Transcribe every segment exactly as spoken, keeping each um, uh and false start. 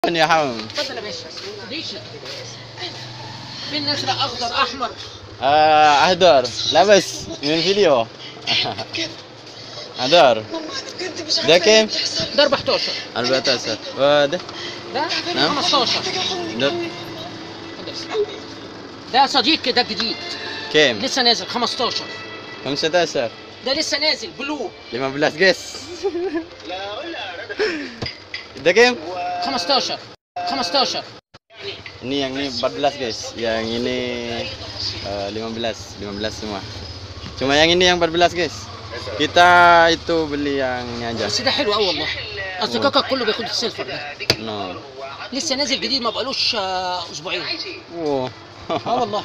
يا حمام. اتفضل يا باشا. ديشة فين ازرق اخضر احمر؟ آه اهدر لا بس من الفيديو. اهدر ده كام؟ ده أربعتاشر. أربعتاشر وده ده نعم خمستاشر. ده ده صديقي ده جديد كام؟ لسه نازل خمستاشر. خمسة عشر ده لسه نازل بلو lima belas guys. ده كام؟ خمستاشر. خمستاشر. Ini yang ini empat belas guys, yang ini uh, lima belas semua. Cuma yang ini yang empat belas guys. Kita itu beli yang ini aja. بس ده حلو قوي والله. اصدقائك كله بياخد السيلفر ده. No. لسه نازل جديد ما بقالوش آه، اسبوعين. Oh. اه والله.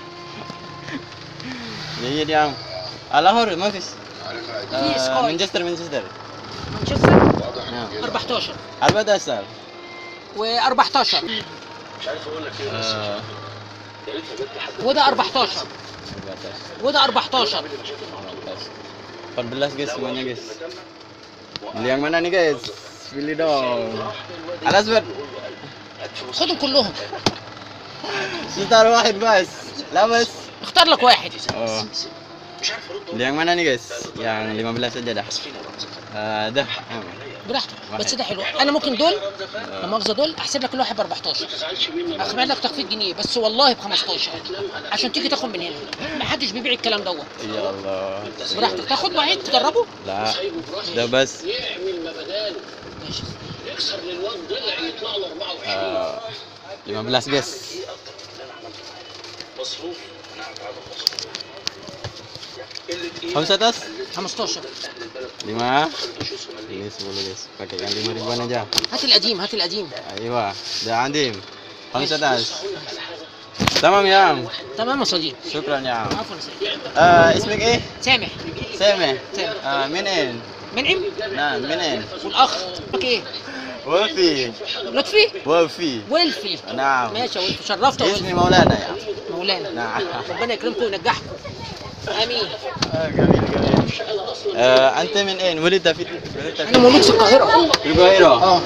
Iya dia. Alahor ما فيش. في سكاي. مانشستر مانشستر. مانشستر نعم. أربعتاشر أربعة عشر. و14. آه. وده أربعتاشر. وده أربعتاشر. empat belas guys semuanya guys. Beli yang mana nih guys? Pilih dong. Alas buat. خدهم كلهم. Setar واحد بس. لا بس. اختار لك واحد. Oh. Beli yang mana nih guys? Yang lima belas aja dah. Uh, dah. براحتك بس ده حلو. انا ممكن دول لا مؤاخذه دول احسب لك كل واحد ب أربعتاشر. اخبر لك تخفيض جنيه بس والله ب خمستاشر عشان تيجي تاخد من هنا. ما حدش بيبيع الكلام دوت. يا الله. براحتك تاخد واحد تجربه. لا ده بس. ماشي. آه. lima belas guys. خمسة tas? خمستاشر. lima. Ini sepuluh guys. Pakai yang lima ribuan aja. هات القديم هات القديم. ايوه ده عندي خمسة tas. تمام يا عم. تمام يا صديقي. شكرا يا عم. عفوا يا صديقي. آه اسمك ايه؟ سامح. سامح. سامح. آه منين؟ منعم. نعم منين؟ والاخ اسمك ايه؟ وفي. لطفي. وفي. ولفي. نعم. ماشي يا ولفي شرفت يا اسمي ولفي. مولانا يا عم. مولانا. نعم. ربنا يكرمكم وينجحكم. امين. آه جميل جميل. آه أنت من أين؟ ولدت في ولدت انا في مولود في القاهره. في القاهرة؟ اه.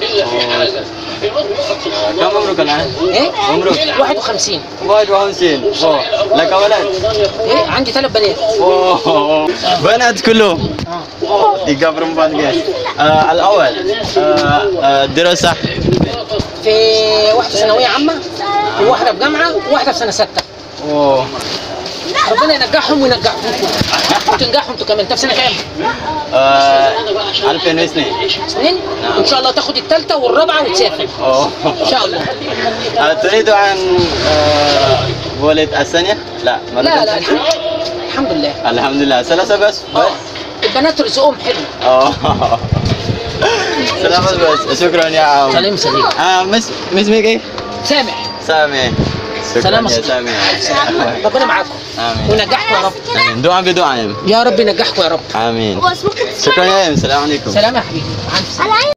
كم عمرك الآن؟ ايه؟ عمرك؟ واحد وخمسين. واحد وخمسين. أوه. لك ولد؟ ايه عندي ثلاث بنات. أوه. بنات كلهم؟ اه. tiga perempuan guys. آه الأول آه آه دراسة. في واحده ثانويه عامه وواحده في جامعه وواحده في سنه سته. أوه. ربنا ينجحهم وينجحكم وتنجحوا انتوا كمان. انت في سنه كام؟ آه ألفين واثنين. اثنين؟ ان شاء الله تاخد الثالثه والرابعه وتسافر. أوه. ان شاء الله. آه تريد أن آه ولد الثانية؟ لا لا لا الحمد, الحمد لله. الحمد لله ثلاثة بس. اه البنات رزقهم حلو. اه سلامات بس. شكرا يا عم. سلام صديقي. اه مس اسمك ايه؟ سامح. سامح. شكرا سلام يا صديقي. سامح. ربنا معاكم. امين. وينجحكم يا رب. امين. دعاء بدعاء. يا رب ينجحكم يا رب. امين. شكرا يا ام. السلام عليكم. سلام يا حبيبي. مع الف سلامه.